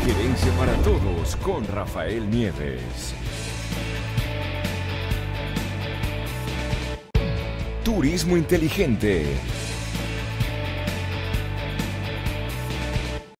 Gerencia para Todos con Rafael Nieves. Turismo inteligente.